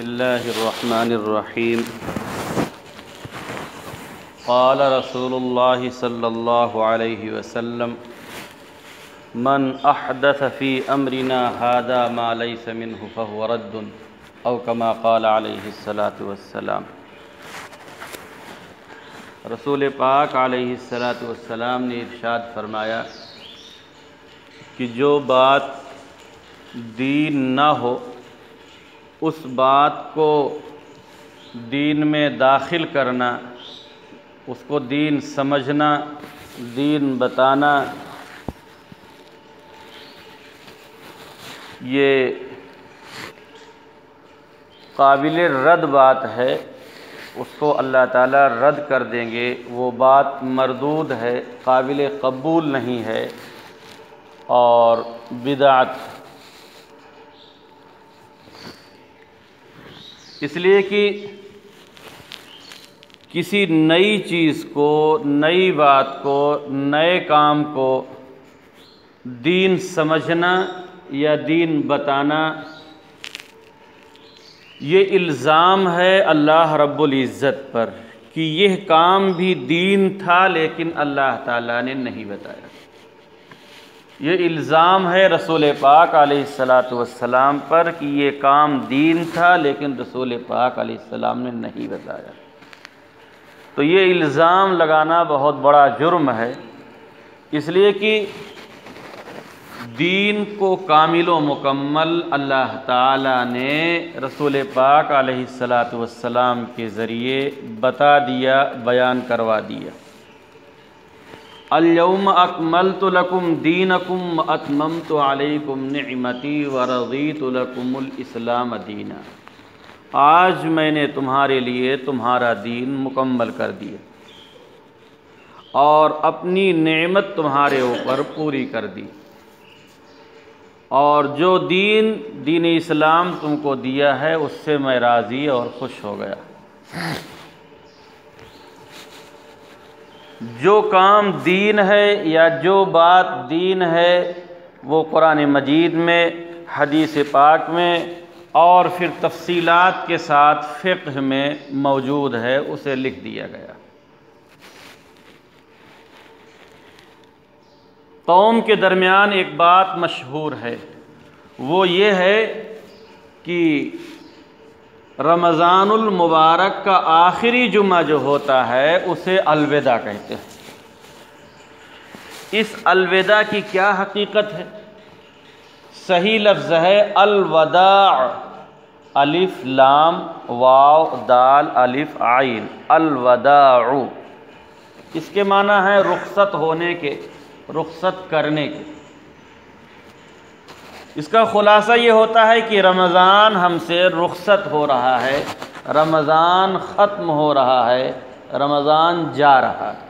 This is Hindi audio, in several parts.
बिस्मिल्लाहिर्रहमानिर्रहीम। क़ाल रसूलुल्लाहि सल्लल्लाहु अलैहि वसल्लम मन अहदथ फ़ी अम्रिना हादा मा लैसा मिन्हु फ़हुव रद्दुन औ कमा क़ाल अलैहिस्सलातु वस्सलाम। रसूल पाक अलैहिस्सलातु वस्सलाम ने इरशाद फरमाया कि जो बात दीन न हो उस बात को दीन में दाखिल करना, उसको दीन समझना, दीन बताना, ये काबिल रद्द बात है। उसको अल्लाह ताला रद्द कर देंगे। वो बात मरदूद है, काबिल कबूल नहीं है और बिदअत। इसलिए कि किसी नई चीज़ को, नई बात को, नए काम को दीन समझना या दीन बताना, ये इल्ज़ाम है अल्लाह रब्बुल इज़्ज़त पर कि यह काम भी दीन था लेकिन अल्लाह ताला ने नहीं बताया। ये इल्ज़ाम है रसूल पाक अलैहिस्सलातु वस्सलाम पर कि ये काम दीन था लेकिन रसूल पाक अलैहिस्सलाम ने नहीं बताया। तो ये इल्ज़ाम लगाना बहुत बड़ा जुर्म है, इसलिए कि दीन को कामिल व मुकम्मल अल्लाह ताला ने रसूल पाक अलैहिस्सलातु वस्सलाम के ज़रिए बता दिया, बयान करवा दिया। अल-यौम अकमलतु लकुम दीनकुम व अतममतु अलैकुम निअमती व रज़ीतु लकुमुल इस्लाम दीना। आज मैंने तुम्हारे लिए तुम्हारा दीन मुकम्मल कर दिया और अपनी नेमत तुम्हारे ऊपर पूरी कर दी, और जो दीन इस्लाम तुमको दिया है उससे मैं राज़ी और खुश हो गया। जो काम दीन है या जो बात दीन है वो कुरान मजीद में, हदीस पाक में और फिर तफसीलात के साथ फ़िक़्ह में मौजूद है, उसे लिख दिया गया। कौम के दरमियान एक बात मशहूर है, वो ये है कि रमज़ानुल मुबारक का आखिरी जुमा जो होता है उसे अलविदा कहते हैं। इस अलविदा की क्या हकीकत है? सही लफ्ज़ है अलवदा, अलिफ लाम वाव दाल अलिफ आइन, अलवदाउ। इसके माना है रुखसत होने के, रुखसत करने के। इसका खुलासा ये होता है कि रमज़ान हमसे रुखसत हो रहा है, रमज़ान ख़त्म हो रहा है, रमज़ान जा रहा है।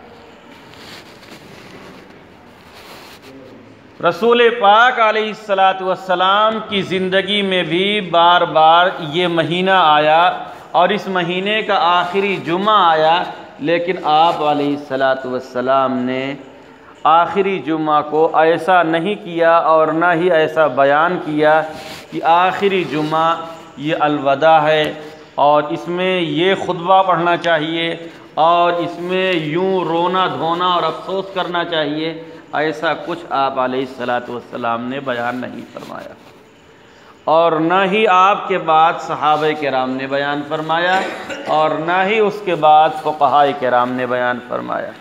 रसूल पाक अलैहिस्सलातु वस्सलाम की ज़िंदगी में भी बार बार ये महीना आया और इस महीने का आखिरी जुमा आया, लेकिन आप अलैहिस्सलातु वस्सलाम ने आखिरी जुमा को ऐसा नहीं किया और ना ही ऐसा बयान किया कि आखिरी जुमा ये अलविदा है और इसमें ये खुतबा पढ़ना चाहिए और इसमें यूँ रोना धोना और अफसोस करना चाहिए। ऐसा कुछ आप अलैहिस्सलातु वस्सलाम ने बयान नहीं फरमाया और न ही आपके बाद सहाबा किराम ने बयान फरमाया और न ही उसके बाद फुक़हा किराम ने बयान फरमाया।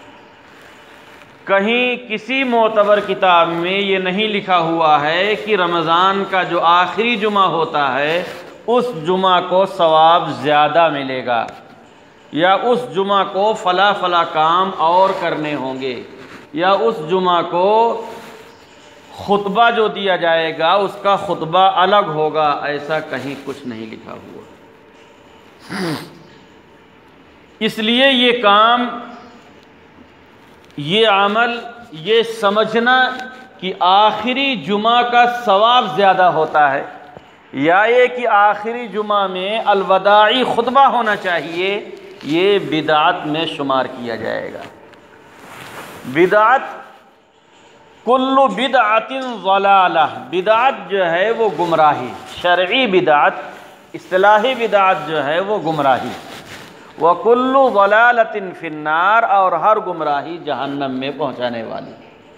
कहीं किसी मोतबर किताब में ये नहीं लिखा हुआ है कि रमज़ान का जो आखिरी जुमा होता है उस जुमा को सवाब ज़्यादा मिलेगा या उस जुमा को फ़ला फ़ला काम और करने होंगे या उस जुमा को खुतबा जो दिया जाएगा उसका खुतबा अलग होगा। ऐसा कहीं कुछ नहीं लिखा हुआ। इसलिए ये काम, ये अमल, ये समझना कि आखिरी जुमा का सवाब ज़्यादा होता है या ये कि आखिरी जुमा में अलवदाई खुतबा होना चाहिए, ये बिदअत में शुमार किया जाएगा। बिदअत कुल्लु बिदअतिन ज़लाला, बिदअत जो है वो गुमराही, शरई बिदअत इस्तिलाही बिदात जो है वो गुमराही, व कुल्लु ज़लालतिन फिन्नार, और हर गुमराही जहन्नम में पहुंचाने वाली।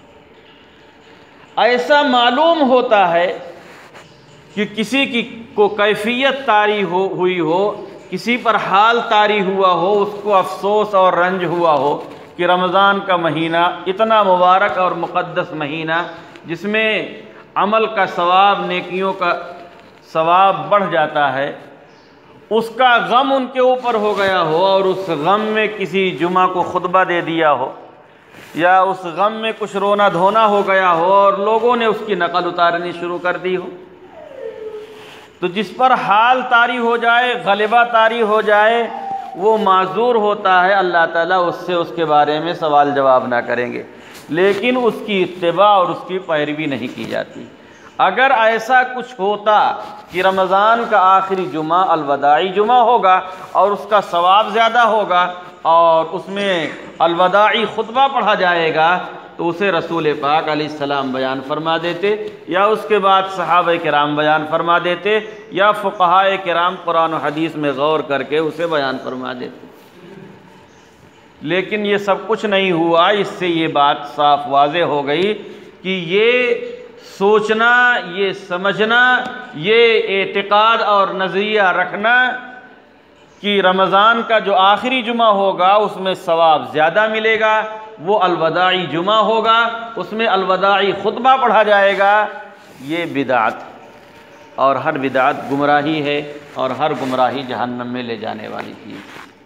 ऐसा मालूम होता है कि किसी की को कैफियत तारी हुई हो, किसी पर हाल तारी हुआ हो, उसको अफसोस और रंज हुआ हो कि रमज़ान का महीना इतना मुबारक और मुक़द्दस महीना, जिसमें अमल का सवाब, नेकियों का सवाब बढ़ जाता है, उसका गम उनके ऊपर हो गया हो और उस गम में किसी जुमा को खुतबा दे दिया हो, या उस गम में कुछ रोना धोना हो गया हो और लोगों ने उसकी नकल उतारनी शुरू कर दी हो, तो जिस पर हाल तारी हो जाए, गलबा तारी हो जाए, वो माजूर होता है। अल्लाह ताला उससे उसके बारे में सवाल जवाब ना करेंगे, लेकिन उसकी इत्तिबा और उसकी पैरवी नहीं की जाती। अगर ऐसा कुछ होता कि रमज़ान का आखिरी जुमा अलवदाई जुमा होगा और उसका सवाब ज़्यादा होगा और उसमें अलवदाई खुतबा पढ़ा जाएगा, तो उसे रसूल पाक अलैहिस्सलाम बयान फरमा देते, या उसके बाद सहाबा किराम बयान फरमा देते, या फुक़हाए किराम कुरान और हदीस में गौर करके उसे बयान फरमा देते। लेकिन ये सब कुछ नहीं हुआ। इससे ये बात साफ वाज़े हो गई कि ये सोचना, ये समझना, ये एतिक़ाद और नज़रिया रखना कि रमज़ान का जो आखिरी जुमा होगा उसमें सवाब ज़्यादा मिलेगा, वो अलवदाई जुमा होगा, उसमें अलवदाई खुतबा पढ़ा जाएगा, ये बिदात, और हर बिदात गुमराही है और हर गुमराही जहन्नम में ले जाने वाली चीज़।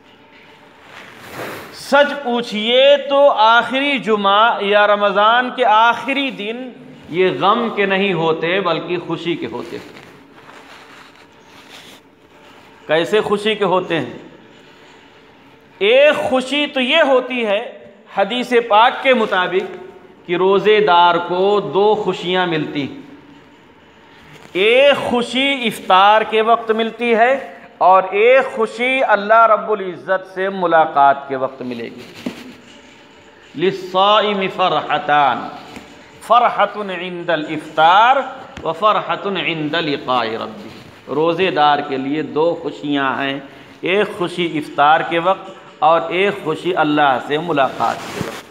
सच पूछिए तो आखिरी जुमा या रमज़ान के आखिरी दिन ये गम के नहीं होते बल्कि खुशी के होते। कैसे खुशी के होते हैं? एक खुशी तो ये होती है हदीस पाक के मुताबिक कि रोज़ेदार को दो खुशियाँ मिलती। एक खुशी इफ्तार के वक्त मिलती है और एक खुशी अल्लाह रब्बुल इज़्ज़त से मुलाकात के वक्त मिलेगी। लिस्साइम फ़रहतान, फ़रहतुन इंदल इफ्तार व फ़रहतुन इंदल लिक़ाए रब्बी। रोज़ेदार के लिए दो खुशियाँ हैं, एक खुशी इफ्तार के वक्त और एक खुशी अल्लाह से मुलाकात के वक्त।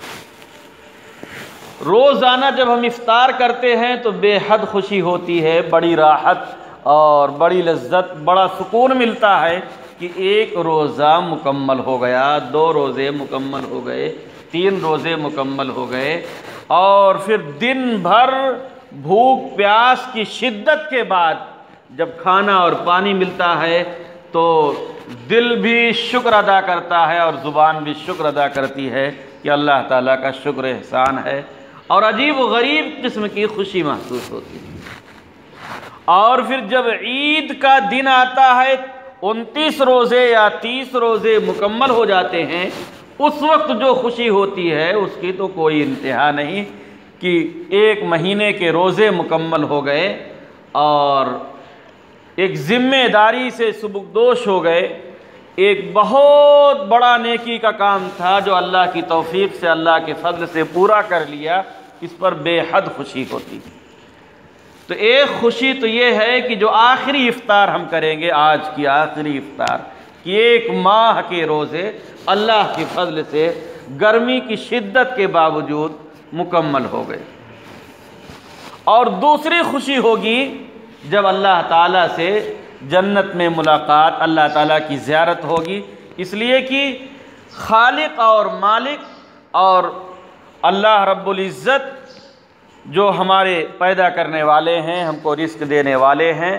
रोज़ाना जब हम इफ्तार करते हैं तो बेहद खुशी होती है, बड़ी राहत और बड़ी लज्जत, बड़ा सुकून मिलता है कि एक रोज़ा मुकम्मल हो गया, दो रोज़े मुकम्मल हो गए, तीन रोज़े मुकम्मल हो गए, और फिर दिन भर भूख प्यास की शिद्दत के बाद जब खाना और पानी मिलता है तो दिल भी शुक्र अदा करता है और ज़ुबान भी शुक्र अदा करती है कि अल्लाह ताला का शुक्र एहसान है, और अजीब व गरीब किस्म की खुशी महसूस होती है। और फिर जब ईद का दिन आता है, 29 रोज़े या 30 रोज़े मुकम्मल हो जाते हैं, उस वक्त जो खुशी होती है उसकी तो कोई इंतहा नहीं कि एक महीने के रोज़े मुकम्मल हो गए और एक ज़िम्मेदारी से सुबुकदोश हो गए। एक बहुत बड़ा नेकी का काम था जो अल्लाह की तौफीक से, अल्लाह के फضل से पूरा कर लिया, इस पर बेहद खुशी होती। तो एक खुशी तो ये है कि जो आखिरी इफ्तार हम करेंगे, आज की आखिरी इफ्तार, कि एक माह के रोज़े अल्लाह के फضل से गर्मी की शिद्दत के बावजूद मुकम्मल हो गए। और दूसरी खुशी होगी जब अल्लाह ताला से जन्नत में मुलाकात, अल्लाह ताला की ज़ियारत होगी, इसलिए कि खालिक और मालिक और अल्लाह रब्बुल इज़्ज़त जो हमारे पैदा करने वाले हैं, हमको रिस्क देने वाले हैं,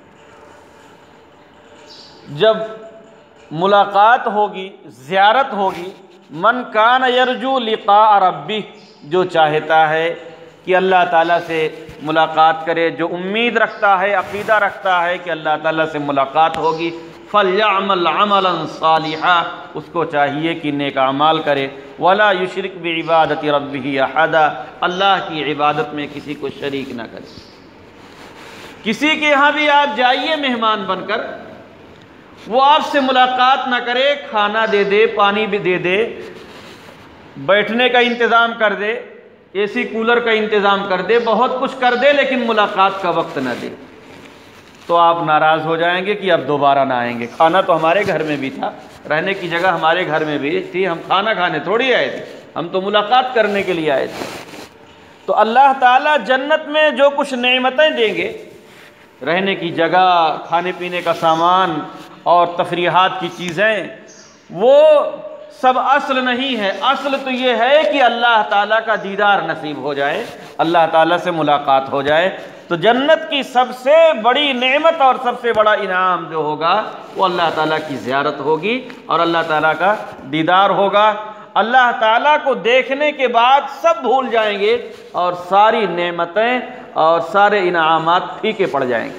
जब मुलाकात होगी, ज़ियारत होगी, मन कान यरजू लिक़ा रब्बी, जो चाहता है कि अल्लाह ताला से मुलाकात करे, जो उम्मीद रखता है, अक़ीदा रखता है कि अल्लाह ताला से मुलाकात होगी, फ़लयअमल अमलन सालिहा, उसको चाहिए कि नेक अमाल करे, वला युशरिक बिइबादति रब्बिही अहदा, अल्लाह की इबादत में किसी को शरीक न करे। किसी के यहाँ भी आप जाइए मेहमान बनकर, वो आपसे मुलाकात न करे, खाना दे दे, पानी भी दे दे, बैठने का इंतज़ाम कर दे, एसी कूलर का इंतज़ाम कर दे, बहुत कुछ कर दे, लेकिन मुलाकात का वक्त न दे। तो आप नाराज़ हो जाएंगे कि अब दोबारा ना आएंगे। खाना तो हमारे घर में भी था, रहने की जगह हमारे घर में भी थी, हम खाना खाने थोड़ी आए थे, हम तो मुलाकात करने के लिए आए थे। तो अल्लाह ताला जन्नत में जो कुछ नेमतें देंगे, रहने की जगह, खाने पीने का सामान और तफरीहात की चीज़ें, वो सब असल नहीं है। असल तो ये है कि अल्लाह ताला का दीदार नसीब हो जाए, अल्लाह ताला से मुलाकात हो जाए। तो जन्नत की सबसे बड़ी नेमत और सबसे बड़ा इनाम जो होगा वो अल्लाह ताला की ज़ियारत होगी और अल्लाह ताला का दीदार होगा। अल्लाह ताला को देखने के बाद सब भूल जाएंगे और सारी नेमतें और सारे इनामात फीके पड़ जाएंगे।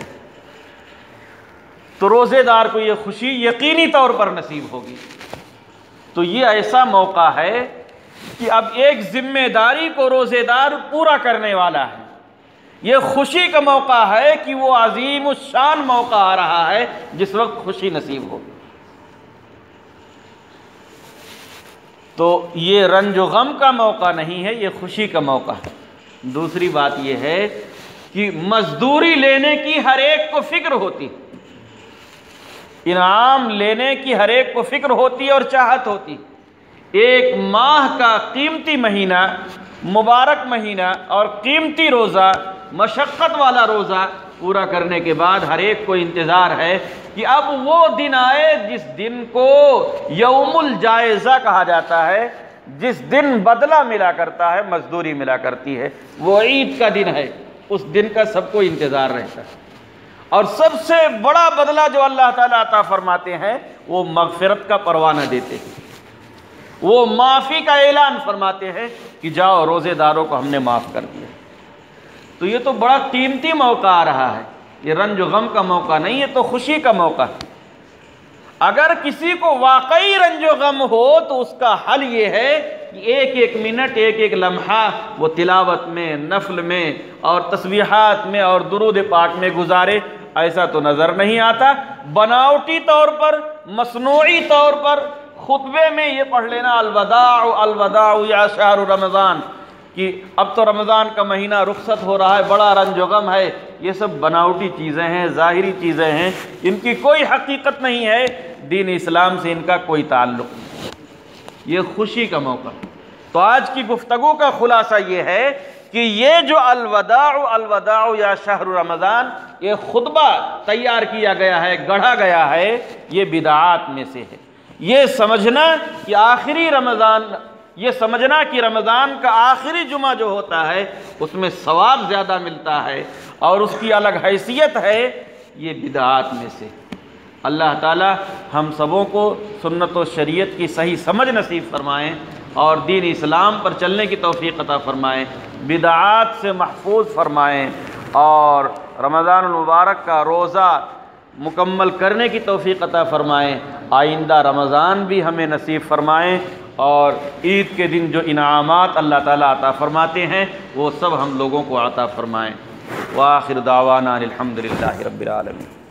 तो रोज़ेदार को ये खुशी यकीनी तौर पर नसीब होगी। तो ये ऐसा मौका है कि अब एक जिम्मेदारी को रोज़ेदार पूरा करने वाला है। ये खुशी का मौका है कि वो अजीम शान मौका आ रहा है जिस वक्त खुशी नसीब हो। तो ये रंजो गम का मौका नहीं है, ये खुशी का मौका है। दूसरी बात ये है कि मजदूरी लेने की हर एक को फिक्र होती, इनाम लेने की हर एक को फिक्र होती और चाहत होती। एक माह का कीमती महीना, मुबारक महीना और कीमती रोज़ा, मशक्क़त वाला रोज़ा पूरा करने के बाद हर एक को इंतज़ार है कि अब वो दिन आए जिस दिन को यौमुल जायज़ा कहा जाता है, जिस दिन बदला मिला करता है, मजदूरी मिला करती है। वो ईद का दिन है, उस दिन का सबको इंतज़ार रहता है। और सबसे बड़ा बदला जो अल्लाह ताला अता फरमाते हैं वो मग़फ़िरत का परवाना देते हैं, वो माफ़ी का ऐलान फरमाते हैं कि जाओ रोज़ेदारों को हमने माफ़ कर दिया। तो ये तो बड़ा कीमती मौका आ रहा है, ये रंज गम का मौका नहीं, ये तो खुशी का मौका है। अगर किसी को वाकई रंजो गम हो तो उसका हल ये है कि एक एक मिनट, एक एक लम्हा वो तिलावत में, नफल में और तस्बीहात में और दुरूद पाक में गुजारे। ऐसा तो नज़र नहीं आता। बनावटी तौर पर, मसनूई तौर पर खुतबे में ये पढ़ लेना अलवदाउ अलवदाउ या शहर रमज़ान कि अब तो रमज़ान का महीना रुखसत हो रहा है, बड़ा रंजो गम है, ये सब बनावटी चीज़ें हैं, ज़ाहिरी चीज़ें हैं, इनकी कोई हकीकत नहीं है, दीन इस्लाम से इनका कोई ताल्लुक़ नहीं। ये खुशी का मौका। तो आज की गुफ्तगू का खुलासा ये है कि ये जो अलवदाउ या शहर रमज़ान, ये खुतबा तैयार किया गया है, गढ़ा गया है, ये बिदआत में से है। ये समझना कि आखिरी रमज़ान, ये समझना कि रमज़ान का आखिरी जुमा जो होता है उसमें सवाब ज़्यादा मिलता है और उसकी अलग हैसियत है, ये बिदआत में से। अल्लाह ताला हम सबों को सुन्नत व शरीयत की सही समझ नसीब फरमाएँ और दीन इस्लाम पर चलने की तौफ़ीक़ अता फ़रमाएँ, बिदआत से महफूज फरमाएँ और रमज़ान मुबारक का रोज़ा मुकम्मल करने की तौफ़ीक़ अता फ़रमाएँ। आइंदा रमज़ान भी हमें नसीब फरमाएँ और ईद के दिन जो इनामात अल्लाह ताला अता फ़रमाते हैं वो सब हम लोगों को अता फ़रमाएँ। व आखिर दावाना अनिल हम्दुलिल्लाहि रब्बिल आलमीन।